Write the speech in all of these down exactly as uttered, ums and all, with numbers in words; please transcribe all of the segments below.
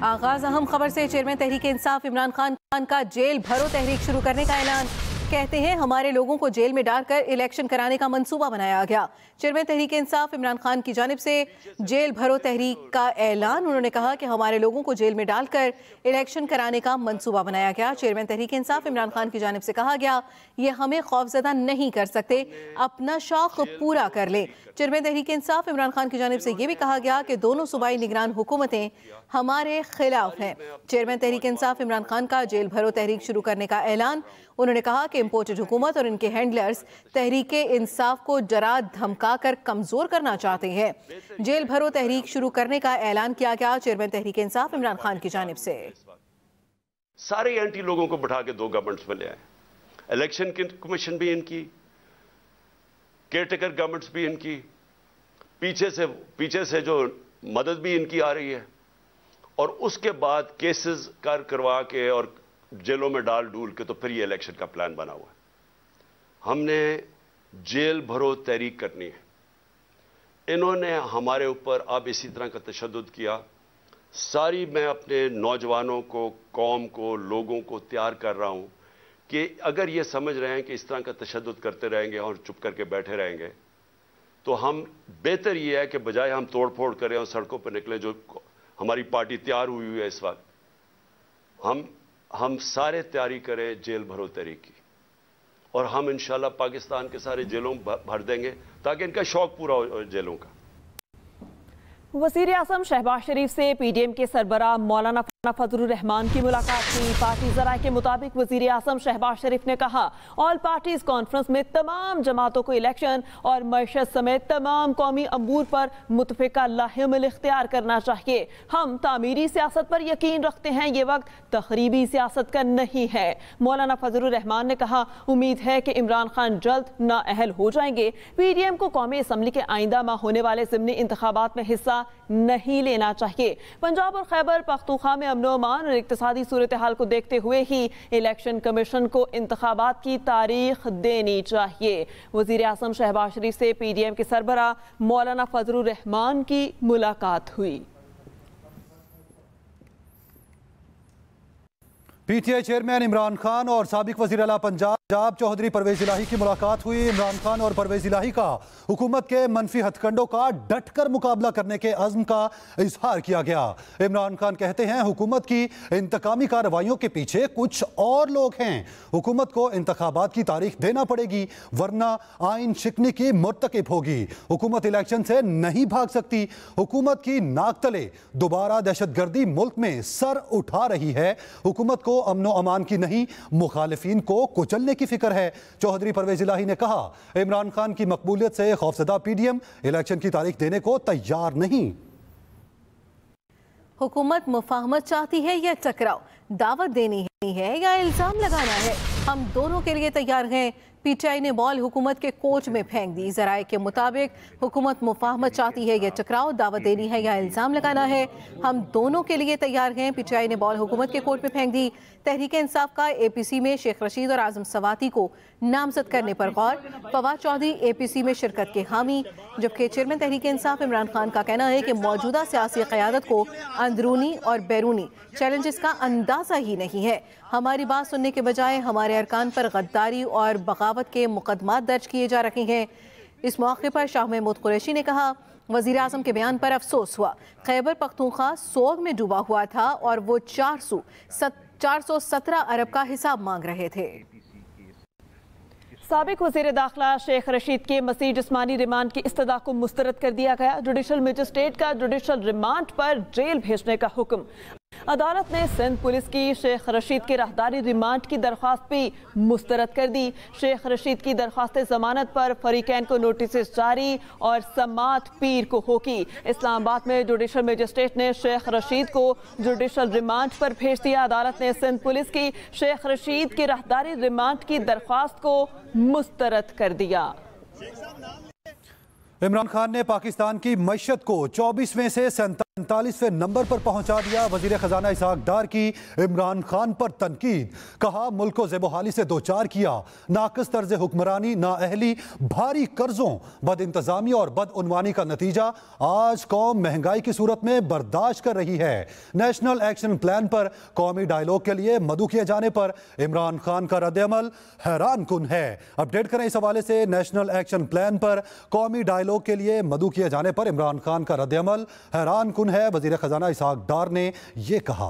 आगाज अहम खबर से। चेयरमैन तहरीक इंसाफ इमरान खान खान का जेल भरो तहरीक शुरू करने का ऐलान। कहते हैं हमारे लोगों को जेल में डालकर इलेक्शन कराने का मंसूबा बनाया गया। चेयरमैन तहरीक इंसाफ इमरान खान की जानिब से जेल भरो तहरीक का ऐलान। उन्होंने कहा कि हमारे लोगों को जेल में डालकर इलेक्शन कराने का मंसूबा बनाया गया। चेयरमैन तहरीक इंसाफ इमरान खान की जानिब से कहा गया, ये हमें खौफजदा नहीं कर सकते, अपना शौक पूरा कर लें। चेयरमैन तहरीक इंसाफ इमरान खान की जानिब से ये भी कहा गया कि दोनों सूबाई निगरान हुकूमतें हमारे खिलाफ हैं। चेयरमैन तहरीक इंसाफ इमरान खान का जेल भरो तहरीक शुरू करने का ऐलान। उन्होंने कहा कि इम्पोर्टेड हुकूमत और इनके हैंडलर्स तहरीक इंसाफ को डरा धमका कर कमजोर करना चाहते हैं। जेल भरो तहरीक शुरू करने का ऐलान किया गया चेयरमैन तहरीक इंसाफ इमरान खान की जानिब से। सारे एंटी लोगों को बिठा के दो गवर्नमेंट्स में ले आए। इलेक्शन कमीशन भी इनकी, केयरटेकर गवर्नमेंट्स भी इनकी, पीछे से पीछे से जो मदद भी इनकी आ रही है, और उसके बाद केसेस कर करवा के और जेलों में डाल डूल के तो फिर ये इलेक्शन का प्लान बना हुआ है। हमने जेल भरो तहरीक करनी है। इन्होंने हमारे ऊपर अब इसी तरह का तशद्दुद किया। सारी मैं अपने नौजवानों को, कौम को, लोगों को तैयार कर रहा हूं कि अगर ये समझ रहे हैं कि इस तरह का तशद्दुद करते रहेंगे और चुप करके बैठे रहेंगे, तो हम बेहतर ये है कि बजाय हम तोड़ फोड़ करें और सड़कों पर निकले, जो हमारी पार्टी तैयार हुई हुई है इस वक्त, हम हम सारे तैयारी करें जेल भरो तहरीक की, और हम इंशाल्लाह पाकिस्तान के सारे जेलों भर देंगे ताकि इनका शौक पूरा हो जेलों का। वज़ीर आज़म शहबाज शरीफ से पीडीएम के सरबराह मौलाना फजलुर रहमान की मुलाकात हुई। पार्टी ज़राए के मुताबिक वज़ीर आज़म शहबाज शरीफ ने कहा, ऑल पार्टीज कॉन्फ्रेंस में तमाम जमातों को इलेक्शन और मईशत समेत तमाम कौमी अमूर पर मुतफ़िका लाहिमल इख्तियार करना चाहिए। हम तामीरी सियासत पर यकीन रखते हैं, ये वक्त तखरीबी सियासत का नहीं है। मौलाना फजलुर रहमान ने कहा, उम्मीद है कि इमरान खान जल्द नाअहल हो जाएंगे। पीडीएम को कौमी असम्बली के आइंदा माह होने वाले ज़िमनी इंतखाबात में हिस्सा नहीं लेना चाहिए। पंजाब और खैबर पख्तूनख्वा में अमन अमान और इक्तिसादी सूरत हाल को देखते हुए ही इलेक्शन कमीशन को इंतखाबात की तारीख देनी चाहिए। वज़ीर आज़म शहबाज शरीफ से पीडीएम के सरबराह मौलाना फजलुर रहमान की मुलाकात हुई। पीटीआई चेयरमैन इमरान खान और साबिक वज़ीर आला पंजाब चौधरी परवेज इलाही की मुलाकात हुई। इमरान खान और परवेज इलाही का हुकूमत के मनफी हथकंडों का डटकर मुकाबला करने के अज़्म का इजहार किया गया। इमरान खान कहते हैं, हुकूमत की इंतकामी कार्रवाइयों के पीछे कुछ और लोग हैं। हुकूमत को इंतखाबात की तारीख देना पड़ेगी, वरना आइन शिकनी की मुर्तकिब होगी। हुकूमत इलेक्शन से नहीं भाग सकती। हुकूमत की नाक तले दोबारा दहशतगर्दी मुल्क में सर उठा रही है। हुकूमत को अमनो अमान की नहीं, मुखालिफिन को कुचलने की फिक्र है। चौधरी परवेज इलाही ने कहा, इमरान खान की मकबूलियत से खौफजदा पीडीएम इलेक्शन की तारीख देने को तैयार नहीं। हुकूमत मुफाहमत चाहती है या टकराव, दावत देनी है या इल्जाम लगाना है, हम दोनों के लिए तैयार हैं। पीटीआई ने बॉल हुकूमत के कोच में फेंक दी। ज़राए के मुताबिक हुकूमत मुफाहमत चाहती है या टकराव, दावत देनी है या इल्ज़ाम लगाना है, हम दोनों के लिए तैयार हैं। पीटीआई ने बॉल हुकूमत के कोर्ट में फेंक दी। तहरीक इंसाफ का एपीसी में शेख रशीद और आजम सवाती को नामजद करने पर गौर। फवाद चौधरी एपीसी में शिरकत के हामी, जबकि चेयरमैन तहरीक इंसाफ इमरान खान का कहना है कि मौजूदा सियासी क़यादत को अंदरूनी और बैरूनी चैलेंजेस का अंदाज़ा ही नहीं है। हमारी बात सुनने के बजाय हमारे अरकान पर गद्दारी और बगावत के मुकदमात दर्ज किए जा रहे हैं। इस मौके पर शाह महमूद कुरैशी ने कहा, वज़ीर आज़म के बयान पर अफसोस हुआ। खैबर पख्तूनख्वा सोग में डूबा हुआ था और वो चार सौ चार सौ सत्रह अरब का हिसाब मांग रहे थे। साबिक वज़ीर दाखिला शेख रशीद के मज़ीद जिस्मानी रिमांड की इस्तदा को मुस्तरद कर दिया गया। जुडिशल मजिस्ट्रेट का जुडिशल रिमांड पर जेल भेजने का हुक्म। अदालत ने सिंध पुलिस की शेख रशीद के राहदारी रिमांड की दरख्वास्त भी मुस्तरद कर दी। शेख रशीद की दरख्वास्त जमानत पर फरीकैन को नोटिस जारी और समात पीर को होगी। इस्लामाबाद में जुडिशल मजिस्ट्रेट ने शेख रशीद को जुडिशल रिमांड पर भेज दिया। अदालत ने सिंध पुलिस की शेख रशीद के राहदारी रिमांड की दरख्वास्त को मुस्तरद कर दिया। इमरान खान ने पाकिस्तान की मईशत को चौबीस में से सैंतालीस सैंतालीसवें नंबर पर पहुंचा दिया। वजीर खजाना इसहाक डार की इमरान खान पर तनकीद, कहा मुल्क को ज़ेबोहाली से दो चार किया, नाक़िस तर्ज हुक्मरानी, नाअहली, भारी कर्जों, बद इंतजामी और बदउनवानी का नतीजा आज कौम महंगाई की सूरत में बर्दाश्त कर रही है। नेशनल एक्शन प्लान पर कौमी डायलॉग के लिए मदऊ किए जाने पर इमरान खान का रद्द-ए-अमल हैरान कुन है। अपडेट करें इस हवाले से। नेशनल एक्शन प्लान पर कौमी डायलॉग के लिए मदऊ किए जाने पर इमरान खान का रद्द-ए-अमल हैरान कुन है। वजीर खजाना इसहाक डार ने यह कहा।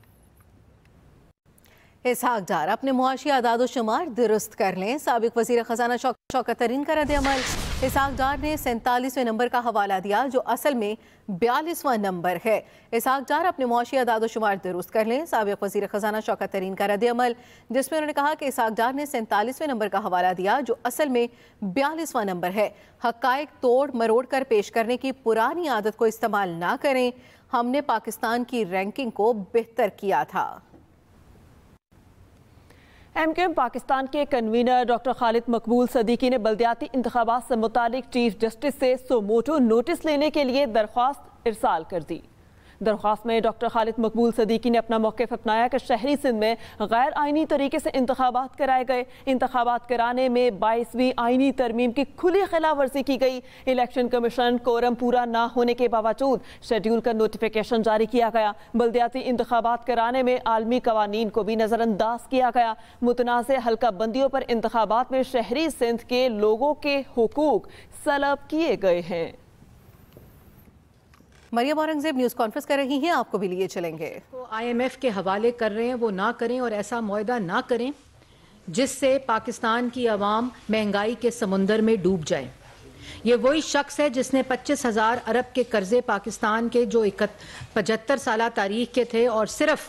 इसहाक डार अपने मुआशी आदाद शुमार दुरुस्त कर लें। साबिक वजीर खजाना शौकत तरीन का रद्द-ए-अमल। इसहाक डार ने सैंतालीसवें नंबर का हवाला दिया जो असल में बयालीसवां नंबर है। इसहाक डार अपने मुआशी आदाद शुमार दुरुस्त कर लें। साबिक वजीर खजाना शौकत तरीन का रद्द-ए-अमल, जिसमें उन्होंने कहा कि इसहाक डार ने सैंतालीसवें नंबर का हवाला दिया जो असल में बयालीसवां नंबर है। हक़ाइक़ तोड़ मरोड़ कर पेश करने की पुरानी आदत को इस्तेमाल ना करें। हमने पाकिस्तान की रैंकिंग को बेहतर किया था। एम क्यू एम पाकिस्तान के कन्वीनर डॉक्टर खालिद मकबूल सदीकी ने बल्दियाती इंतखाबात से मुतालिक चीफ जस्टिस से सुमोटो नोटिस लेने के लिए दरख्वास्त इरसाल कर दी। दरख्वास्त में डॉक्टर खालिद मकबूल सदीकी ने अपना मौक़िफ़ अपनाया कि शहरी सिंध में गैर आइनी तरीके से इंतखाबात कराए गए, इंतखाबात कराने में बाईसवीं आइनी तरमीम की खुली खिलाफ वर्जी की गई। इलेक्शन कमीशन कोरम पूरा ना होने के बावजूद शेड्यूल का नोटिफिकेशन जारी किया गया। बल्दियाती इंतखाबात कराने में आलमी कवानीन को भी नज़रअंदाज किया गया। मुतनाज़ हल्का बंदियों पर इंतखाबात में शहरी सिंध के लोगों के हुकूक सलब किए गए हैं। मरियम औरंगजेब न्यूज़ कॉन्फ्रेंस कर रही हैं, आपको भी लिए चलेंगे। तो आई एम एफ के हवाले कर रहे हैं, वो ना करें और ऐसा मुआहदा ना करें जिससे पाकिस्तान की आवाम महंगाई के समुंदर में डूब जाए। ये वही शख्स है जिसने पच्चीस हज़ार अरब के कर्जे पाकिस्तान के जो पचहत्तर साल तारीख के थे और सिर्फ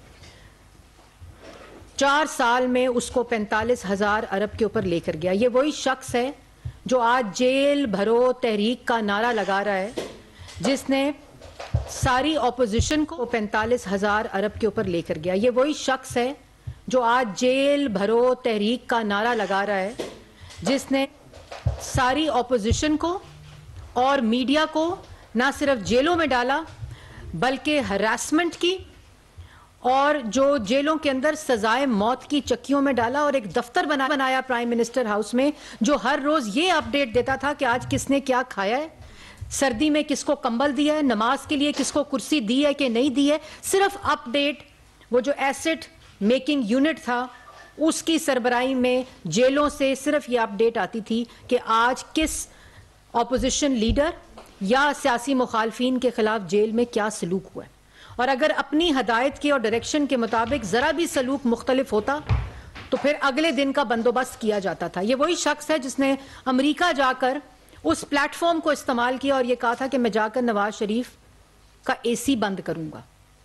चार साल में उसको पैंतालीस हज़ार अरब के ऊपर लेकर गया। ये वही शख्स है जो आज जेल भरो तहरीक का नारा लगा रहा है, जिसने सारी ऑपोजिशन को पैंतालीस हजार अरब के ऊपर लेकर गया। ये वही शख्स है जो आज जेल भरो तहरीक का नारा लगा रहा है, जिसने सारी ऑपोजिशन को और मीडिया को ना सिर्फ जेलों में डाला बल्कि हरासमेंट की और जो जेलों के अंदर सजाए मौत की चक्कियों में डाला और एक दफ्तर बना बनाया प्राइम मिनिस्टर हाउस में, जो हर रोज ये अपडेट देता था कि आज किसने क्या खाया है, सर्दी में किसको कंबल दिया है, नमाज के लिए किसको कुर्सी दी है कि नहीं दी है। सिर्फ अपडेट, वो जो एसेट मेकिंग यूनिट था उसकी सरबराही में जेलों से सिर्फ ये अपडेट आती थी कि आज किस ऑपोजिशन लीडर या सियासी मुखालफिन के खिलाफ जेल में क्या सलूक हुआ है। और अगर अपनी हदायत के और डायरेक्शन के मुताबिक जरा भी सलूक मुख्तलिफ होता तो फिर अगले दिन का बंदोबस्त किया जाता था। ये वही शख्स है जिसने अमेरिका जाकर उस प्लेटफॉर्म को इस्तेमाल किया और यह कहा था कि मैं जाकर नवाज शरीफ का एसी बंद करूंगा।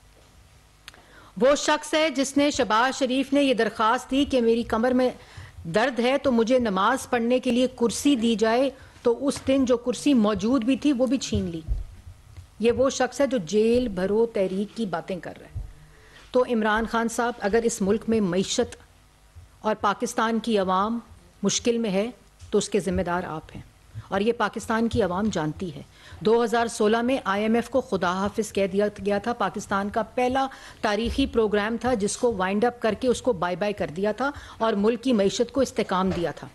वो शख्स है जिसने शहबाज शरीफ ने यह दरखास्त दी कि मेरी कमर में दर्द है तो मुझे नमाज पढ़ने के लिए कुर्सी दी जाए, तो उस दिन जो कुर्सी मौजूद भी थी वो भी छीन ली। ये वो शख्स है जो जेल भरो तहरीक की बातें कर रहा है। तो इमरान खान साहब, अगर इस मुल्क में मईशत और पाकिस्तान की आवाम मुश्किल में है तो उसके जिम्मेदार आप हैं और ये पाकिस्तान की आवाम जानती है। दो हज़ार सोलह में आई एम एफ को खुदा हाफिज कह दिया गया था। पाकिस्तान का पहला तारीखी प्रोग्राम था जिसको वाइंड अप करके उसको बाय बाय कर दिया था और मुल्क की मईशत को इस्तेकाम दिया था।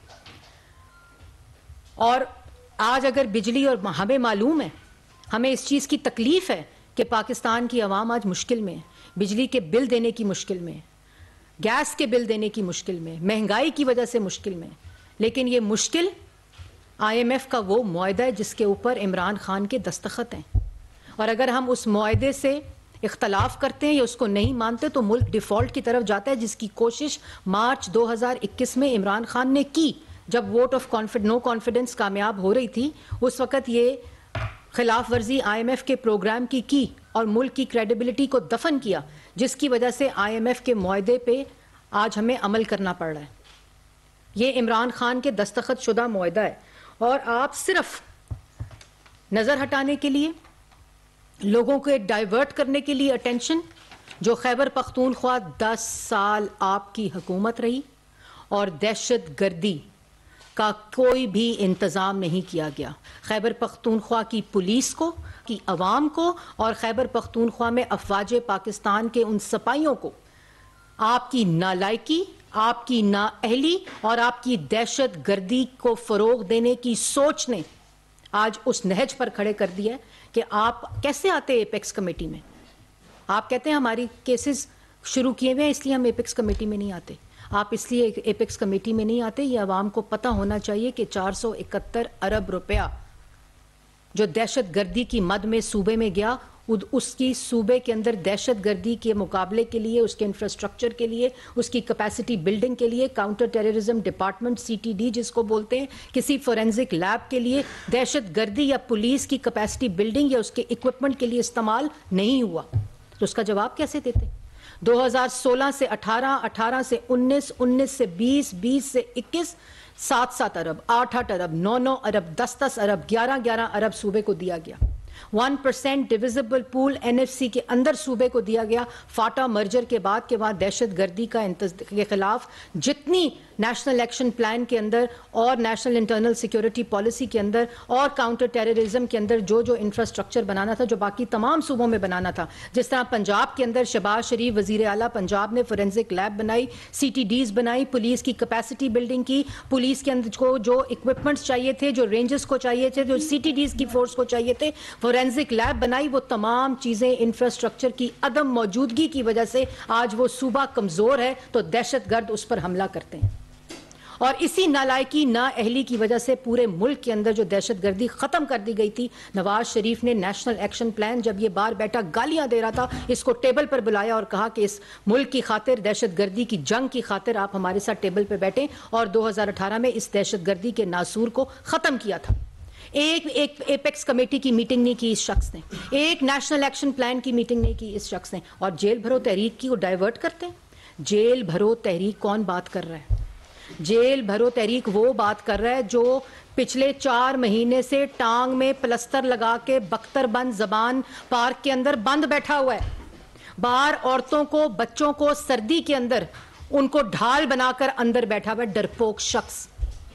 और आज अगर बिजली, और हमें मालूम है, हमें इस चीज़ की तकलीफ है कि पाकिस्तान की आवाम आज मुश्किल में है, बिजली के बिल देने की मुश्किल में, गैस के बिल देने की मुश्किल में, महंगाई की वजह से मुश्किल में। लेकिन ये मुश्किल आई एम एफ का वो मुआहदा है जिसके ऊपर इमरान खान के दस्तखत हैं, और अगर हम उस मुआहदे से इख्तलाफ करते हैं या उसको नहीं मानते तो मुल्क डिफ़ॉल्ट की तरफ जाता है, जिसकी कोशिश मार्च दो हज़ार इक्कीस में इमरान खान ने की। जब vote of confidence no confidence कामयाब हो रही थी, उस वक़्त ये खिलाफ वर्जी आई एम एफ के प्रोग्राम की की और मुल्क की क्रेडिबिलिटी को दफन किया, जिसकी वजह से आई एम एफ के मुआहदे पे आज हमें अमल करना पड़ रहा है। ये इमरान खान के दस्तखत शुदा मुआहदा है और आप सिर्फ नज़र हटाने के लिए, लोगों को डाइवर्ट करने के लिए अटेंशन, जो खैबर पख्तूनख्वा दस साल आपकी हुकूमत रही और दहशत गर्दी का कोई भी इंतज़ाम नहीं किया गया। खैबर पख्तूनख्वा की पुलिस को, کی عوام کو اور خیبر پختونخوا میں افواج پاکستان کے ان سپاہیوں کو آپ کی نالائکی، آپ کی نااہلی اور آپ کی دہشت گردی کو فروغ دینے کی سوچ نے آج اس نہج پر کھڑے کر دیا کہ آپ کیسے آتے ایپیکس کمیٹی میں. آپ کہتے ہیں ہماری کیسز شروع کیے ہوئے ہیں اس لیے ہم ایپیکس کمیٹی میں نہیں آتے. آپ اس لیے ایپیکس کمیٹی میں نہیں آتے، یہ عوام کو پتہ ہونا چاہیے کہ چار سو اکہتر ارب روپیہ جو دہشت گردی کی مد میں صوبے میں گیا، اس کی صوبے کے اندر دہشت گردی کے مقابلے کے لیے، اس کے انفراسٹرکچر کے لیے، اس کی کیپیسٹی بلڈنگ کے لیے، counter terrorism department C T D جس کو بولتے ہیں، کسی فورینزک لیب کے لیے دہشت گردی یا پولیس کی کیپیسٹی بلڈنگ یا اس کے اکوپمنٹ کے لیے استعمال نہیں ہوا. تو اس کا جواب کیسے دیتے؟ دو ہزار سولہ سے اٹھارہ، اٹھارہ سے انیس، انیس سے بیس، بیس سے اکیس، سات سات ارب، آٹھ آٹھ ارب، نو نو ارب، دس دس ارب، گیارہ گیارہ ارب صوبے کو دیا گیا. One percent divisible pool N F C کے اندر صوبے کو دیا گیا. فاٹا مرجر کے بعد کے بعد دہشت گردی کا کے خلاف جتنی نیشنل ایکشن پلان کے اندر اور نیشنل انٹرنل سیکیورٹی پالیسی کے اندر اور کاؤنٹر ٹیررزم کے اندر جو جو انفراسٹرکچر بنانا تھا، جو باقی تمام صوبوں میں بنانا تھا، جس طرح پنجاب کے اندر شہباز شریف وزیر اعلیٰ پنجاب نے فورینزک لیب بنائی، سی ٹی ڈیز بنائی، پولیس کی کیپیسٹی بلڈنگ کی، پولیس کے اندر کو جو اکوپمنٹس چاہیے تھے، جو رینجز کو چاہیے تھے، جو سی ٹی ڈیز کی فورس کو چاہیے تھے، فورینزک لیب بنائی. وہ تمام چیزیں انفراسٹرکچر کی عدم موجودگی کی وجہ سے آج وہ صوبہ کمزور ہے تو دہشت گرد اس پر حملہ کرتے ہیں. اور اسی نالائکی، نااہلی کی وجہ سے پورے ملک کے اندر جو دہشت گردی ختم کر دی گئی تھی، نواز شریف نے نیشنل ایکشن پلان جب یہ بار بیٹھا گالیاں دے رہا تھا، اس کو ٹیبل پر بلایا اور کہا کہ اس ملک کی خاطر، دہشت گردی کی جنگ کی خاطر آپ ہمارے ساتھ ٹیبل پہ بیٹھیں، اور دو ہزار اٹھارہ میں اس دہشت گردی کے ناسور کو ختم کیا تھا. ایک ایک ایپیکس کمیٹی کی میٹنگ نہیں کی اس شخص نے، ایک نیشنل ایکشن پلان کی میٹنگ نہیں کی اس شخص نے، اور جیل بھرو تحریک کی وہ ڈائیورٹ کرتے ہیں. جیل بھرو تحریک کون بات کر رہا ہے؟ جیل بھرو تحریک وہ بات کر رہا ہے جو پچھلے چار مہینے سے ٹانگ میں پلستر لگا کے بختر بند زبان پارک کے اندر بند بیٹھا ہوا ہے. باہر عورتوں کو، بچوں کو سردی کے اندر ان کو ڈھال بنا کر اندر بیٹھا ہوا ہے ڈرپوک شخص.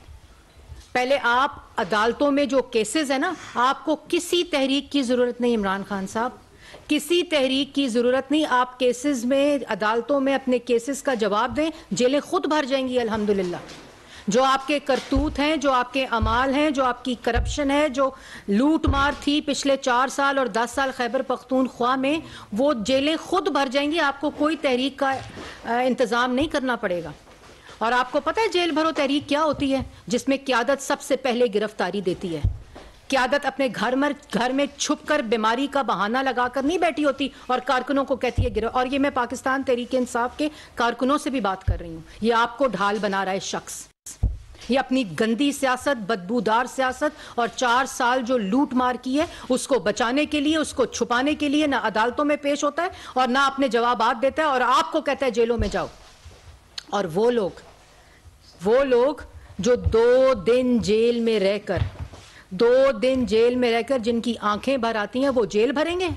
پہلے آپ عدالتوں میں جو کیسز ہیں نا، آپ کو کسی تحریک کی ضرورت نہیں عمران خان صاحب، کسی تحریک کی ضرورت نہیں. آپ کیسز میں، عدالتوں میں اپنے کیسز کا جواب دیں، جیلیں خود بھر جائیں گی الحمدللہ. جو آپ کے کرتوت ہیں، جو آپ کے اعمال ہیں، جو آپ کی کرپشن ہے، جو لوٹ مار تھی پچھلے چار سال اور دس سال خیبر پختونخوا میں، وہ جیلیں خود بھر جائیں گی. آپ کو کوئی تحریک کا انتظام نہیں کرنا پڑے گا. اور آپ کو پتہ ہے جیل بھرو تحریک کیا ہوتی ہے؟ جس میں قیادت سب سے پہلے گرفتاری دیتی ہے. قیادت اپنے گھر میں گھر میں چھپ کر بیماری کا بہانہ لگا کر نہیں بیٹھی ہوتی اور کارکنوں کو کہتی ہے گرو. اور یہ میں پاکستان تحریک انصاف کے کارکنوں سے بھی بات کر رہی ہوں. یہ آپ کو ڈھال بنا رہا ہے شخص. یہ اپنی گندی سیاست، بدبودار سیاست اور چار سال جو لوٹ مار کی ہے، اس کو بچانے کے لیے، اس کو چھپانے کے لیے نہ عدالتوں میں پیش ہوتا ہے اور نہ اپنے جوابات دیتا ہے، اور آپ کو کہتا ہے جیلوں میں جاؤ. اور وہ لوگ وہ لوگ جو دو دن جیل میں رہ کر دو دن جیل میں رہ کر جن کی آنکھیں بھر آتی ہیں، وہ جیل بھریں گے؟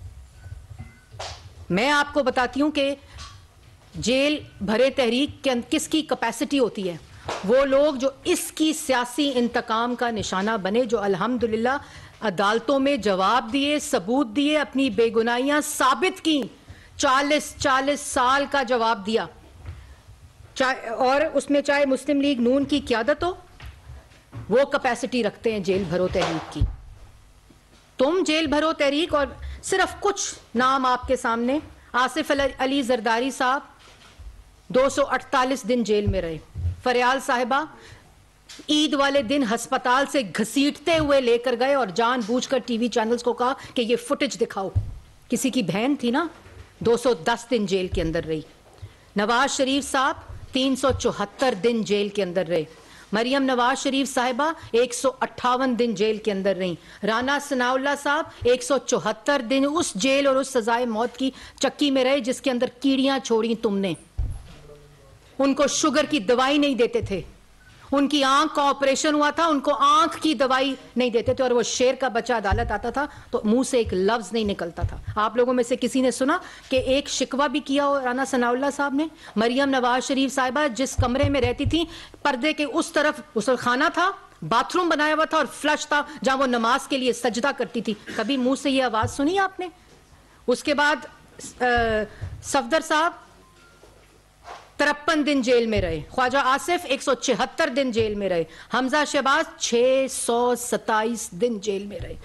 میں آپ کو بتاتی ہوں کہ جیل بھرے تحریک کس کی کیپیسٹی ہوتی ہے. وہ لوگ جو اس کی سیاسی انتقام کا نشانہ بنے، جو الحمدللہ عدالتوں میں جواب دیے، ثبوت دیے، اپنی بے گناہیاں ثابت کی، چالیس چالیس سال کا جواب دیا، اور اس میں چاہے مسلم لیگ نون کی قیادت ہو، وہ کیپیسٹی رکھتے ہیں جیل بھرو تحریک کی. تم جیل بھرو تحریک، اور صرف کچھ نام آپ کے سامنے. آصف علی زرداری صاحب دو سو اڑتالیس دن جیل میں رہے. فریال صاحبہ عید والے دن ہسپتال سے گھسیٹتے ہوئے لے کر گئے اور جان بوجھ کر ٹی وی چینلز کو کہا کہ یہ فوٹیج دکھاؤ. کسی کی بہن تھی نا، دو سو دس دن جیل کے اندر رہی. نواز شریف صاحب تین سو چوہتر دن جیل کے اندر رہے. مریم نواز شریف صاحبہ ایک سو اٹھاون دن جیل کے اندر رہیں. رانا ثناء اللہ صاحب ایک سو چوہتر دن اس جیل اور اس سزائے موت کی چکی میں رہے جس کے اندر کیڑیاں چھوڑی تم نے. ان کو شوگر کی دوائی نہیں دیتے تھے، ان کی آنکھ کا آپریشن ہوا تھا، ان کو آنکھ کی دوائی نہیں دیتے تھے، اور وہ شیر کا بچہ عدالت آتا تھا تو منہ سے ایک لفظ نہیں نکلتا تھا. آپ لوگوں میں سے کسی نے سنا کہ ایک شکوہ بھی کیا ہو رانا ثناء اللہ صاحب نے؟ مریم نواز شریف صاحبہ جس کمرے میں رہتی تھی، پردے کے اس طرف غسل خانہ تھا बाथरूम बनाया हुआ था और फ्लश था जहां वो नमाज के लिए सजदा करती थी। कभी मुंह से ये आवाज सुनी आपने? उसके बाद सफदर साहब तिरपन दिन जेल में रहे, ख्वाजा आसिफ एक सौ छिहत्तर दिन जेल में रहे, हमजा शहबाज छह सौ सत्ताईस दिन जेल में रहे,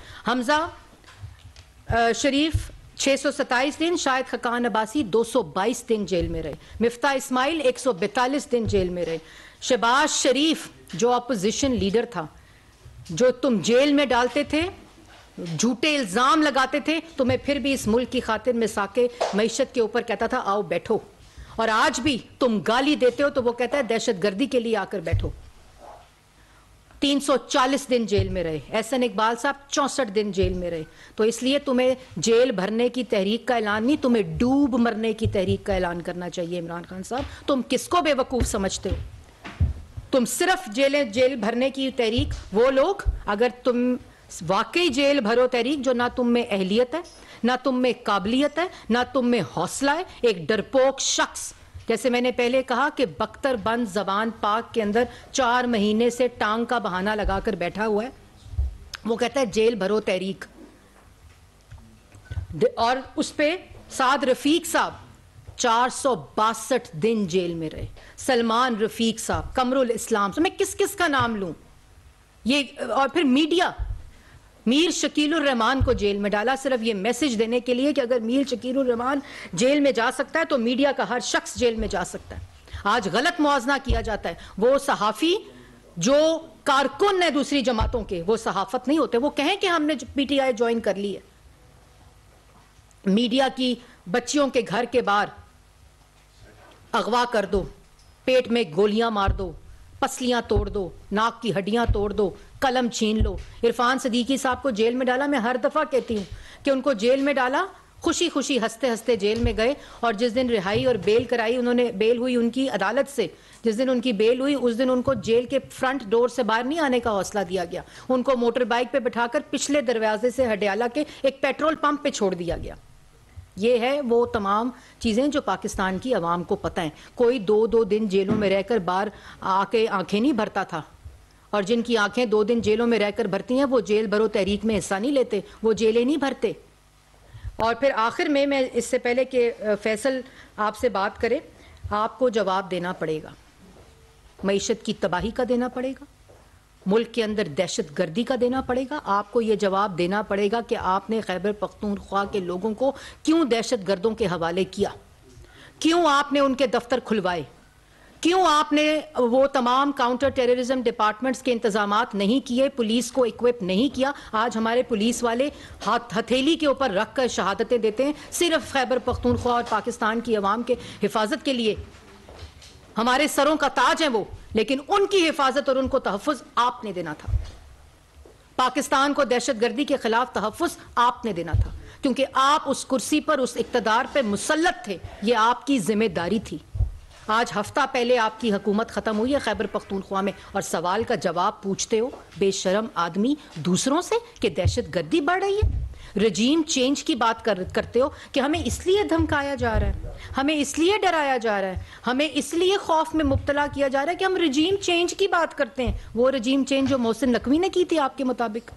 हमजा शरीफ छह सौ सत्ताईस दिन, शाहिद खकान अब्बासी दो सौ बाईस दिन जेल में रहे, मिफ्ता इस्माइल एक सौ बैतालीस दिन जेल में रहे। शहबाज शरीफ जो अपोजिशन लीडर था, जो तुम जेल में डालते थे, झूठे इल्जाम लगाते थे, तुम्हें फिर भी इस मुल्क की खातिर में साके मईशत के ऊपर कहता था आओ बैठो, और आज भी तुम गाली देते हो तो वो कहता है दहशतगर्दी के लिए आकर बैठो। तीन सौ चालीस दिन जेल में रहे। एहसन इकबाल साहब चौसठ दिन जेल में रहे। तो इसलिए तुम्हें जेल भरने की तहरीक का ऐलान नहीं, तुम्हें डूब मरने की तहरीक का ऐलान करना चाहिए। इमरान खान साहब, तुम किसको बेवकूफ समझते हो? तुम सिर्फ जेल जेल भरने की तहरीक, वो लोग, अगर तुम वाकई जेल भरो तहरीक, जो ना तुम में अहलियत है, ना तुम में काबिलियत है, ना तुम में हौसला है, एक डरपोक शख्स, जैसे मैंने पहले कहा कि बख्तर बंद जबान पाक के अंदर चार महीने से टांग का बहाना लगाकर बैठा हुआ है, वो कहता है जेल भरो तहरीक। और उस पे साद रफीक साहब चार सौ बासठ दिन जेल में रहे। सलमान रफीक साहब, कमरुल इस्लाम, तो मैं किस किस का नाम लूं ये? और फिर मीडिया, मीर शकीलुर रहमान को जेल में डाला सिर्फ ये मैसेज देने के लिए कि अगर मीर शकीलुर रहमान जेल में जा सकता है तो मीडिया का हर शख्स जेल में जा सकता है। आज गलत मुआवजा किया जाता है। वो सहाफी जो कारकुन है दूसरी जमातों के, वो सहाफत नहीं होते। वो कहें कि हमने पीटीआई ज्वाइन कर ली है। मीडिया की बच्चियों के घर के बाहर अगवा कर दो, पेट में गोलियां मार दो, पसलियां तोड़ दो, नाक की हड्डियां तोड़ दो, कलम छीन लो। इरफान सदीकी साहब को जेल में डाला, मैं हर दफा कहती हूं कि उनको जेल में डाला, खुशी खुशी हंसते हंसते जेल में गए, और जिस दिन रिहाई और बेल कराई उन्होंने, बेल हुई उनकी अदालत से, जिस दिन उनकी बेल हुई उस दिन उनको जेल के फ्रंट डोर से बाहर नहीं आने का हौसला दिया गया। उनको मोटर बाइक पे बिठाकर पिछले दरवाजे से हडियाला के एक पेट्रोल पंप पे छोड़ दिया गया। ये है वो तमाम चीज़ें जो पाकिस्तान की आवाम को पता है। कोई दो दो दिन जेलों में रहकर बाहर आके आंखें नहीं भरता था, और जिनकी आंखें दो दिन जेलों में रहकर भरती हैं वो जेल भरो तहरीक में हिस्सा नहीं लेते, वो जेलें नहीं भरते। और फिर आखिर में मैं, इससे पहले कि फैसल आपसे बात करें, आपको जवाब देना पड़ेगा। मईशत की तबाही का देना पड़ेगा, मुल्क के अंदर दहशत गर्दी का देना पड़ेगा। आपको ये जवाब देना पड़ेगा कि आपने खैबर पख्तूनख्वा के लोगों को क्यों दहशत गर्दों के हवाले किया, क्यों आपने उनके दफ्तर खुलवाए, क्यों आपने वो तमाम काउंटर टेररिज्म डिपार्टमेंट्स के इंतजामात नहीं किए, पुलिस को इक्विप नहीं किया। आज हमारे पुलिस वाले हाथ हथेली के ऊपर रख कर शहादतें देते हैं सिर्फ खैबर पख्तूनख्वा और पाकिस्तान की आवाम के हिफाजत के लिए। हमारे सरों का ताज है वो, लेकिन उनकी हिफाजत और उनको तहफ़्फ़ुज़ आपने देना था। पाकिस्तान को दहशत गर्दी के खिलाफ तहफ़्फ़ुज़ आपने देना था, क्योंकि आप उस कुर्सी पर, उस इक़्तिदार पर मुसल्लत थे। ये आपकी जिम्मेदारी थी। आज हफ्ता पहले आपकी हुकूमत खत्म हुई है खैबर पख्तूनख्वा में, और सवाल का जवाब पूछते हो बेशरम आदमी दूसरों से कि दहशत गर्दी बढ़ रही है। रजीम चेंज की बात कर, करते हो कि हमें इसलिए धमकाया जा रहा है, हमें इसलिए डराया जा रहा है, हमें इसलिए खौफ में मुब्तला किया जा रहा है कि हम रजीम चेंज की बात करते हैं। वो रजीम चेंज जो मोहसिन नकवी ने की थी आपके मुताबिक,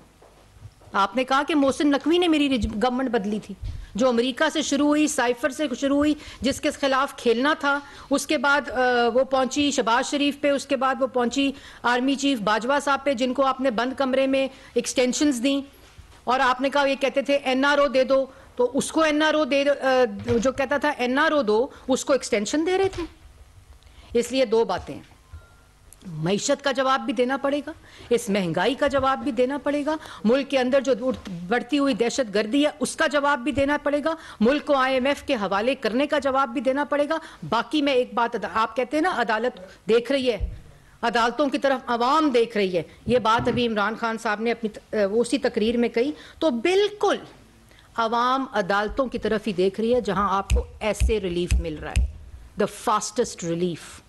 आपने कहा कि मोहसिन नकवी ने मेरी गवर्नमेंट बदली थी, जो अमेरिका से शुरू हुई, साइफर से शुरू हुई, जिसके खिलाफ खेलना था। उसके बाद वो पहुंची शहबाज शरीफ पे, उसके बाद वो पहुंची आर्मी चीफ बाजवा साहब पे, जिनको आपने बंद कमरे में एक्सटेंशंस दी, और आपने कहा, ये कहते थे एनआरओ दे दो, तो उसको एनआरओ दे, जो कहता था एनआरओ दो, उसको एक्सटेंशन दे रहे थे। इसलिए दो बातें, मईशत का जवाब भी देना पड़ेगा, इस महंगाई का जवाब भी देना पड़ेगा, मुल्क के अंदर जो बढ़ती हुई दहशत गर्दी है उसका जवाब भी देना पड़ेगा, मुल्क को आईएमएफ के हवाले करने का जवाब भी देना पड़ेगा। बाकी मैं एक बात, आप कहते हैं ना अदालत देख रही है, अदालतों की तरफ अवाम देख रही है, ये बात अभी इमरान खान साहब ने अपनी उसी तकरीर में कही, तो बिल्कुल अवाम अदालतों की तरफ ही देख रही है जहां आपको ऐसे रिलीफ मिल रहा है, द फास्टेस्ट रिलीफ।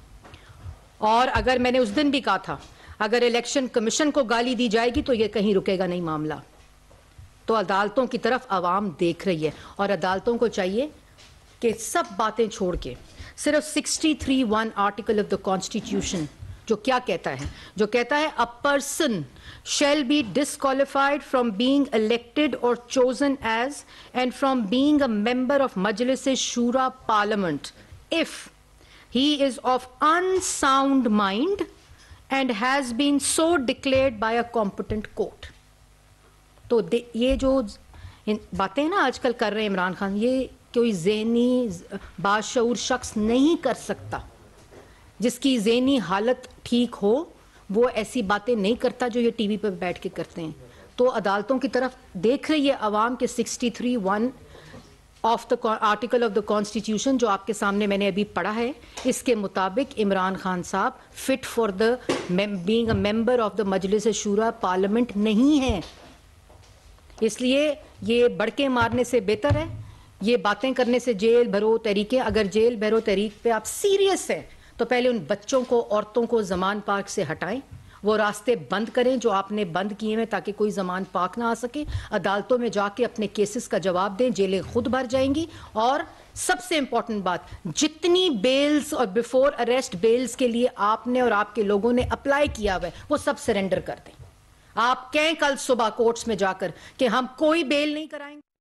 और अगर मैंने उस दिन भी कहा था, अगर इलेक्शन कमीशन को गाली दी जाएगी तो ये कहीं रुकेगा नहीं मामला। तो अदालतों की तरफ अवाम देख रही है, और अदालतों को चाहिए कि सब बातें छोड़ के सिर्फ sixty three one article of the constitution جو کیا کہتا ہے جو کہتا ہے a person shall be disqualified from being elected or chosen as and from being a member of Majlis Shura Parliament if he is of unsound mind and has been so declared by a competent court. تو یہ جو باتیں نا آج کل کر رہے ہیں عمران خان, یہ کوئی ذہنی باشعور شخص نہیں کر سکتا. جس کی ذہنی حالت ٹھیک ہو وہ ایسی باتیں نہیں کرتا جو یہ ٹی وی پہ بیٹھ کے کرتے ہیں. تو عدالتوں کی طرف دیکھ رہی ہے عوام کے sixty three one of the article of the constitution جو آپ کے سامنے میں نے ابھی پڑھا ہے, اس کے مطابق عمران خان صاحب fit for the being a member of the Majlis Shura parliament نہیں ہے. اس لیے یہ بڑکے مارنے سے بہتر ہے یہ باتیں کرنے سے جیل بھرو تحریکیں. اگر جیل بھرو تحریک پہ آپ سیریس ہیں تو پہلے ان بچوں کو عورتوں کو زمان پاک سے ہٹائیں, وہ راستے بند کریں جو آپ نے بند کیے ہیں تاکہ کوئی زمان پاک نہ آ سکے. عدالتوں میں جا کے اپنے کیسز کا جواب دیں, جیلیں خود بھر جائیں گی. اور سب سے امپورٹنٹ بات, جتنی بیلز اور بیفور اریسٹ بیلز کے لیے آپ نے اور آپ کے لوگوں نے اپلائی کیا ہوا ہے وہ سب سرنڈر کر دیں. آپ کہیں کل صبح کورٹس میں جا کر کہ ہم کوئی بیل نہیں کرائیں گے.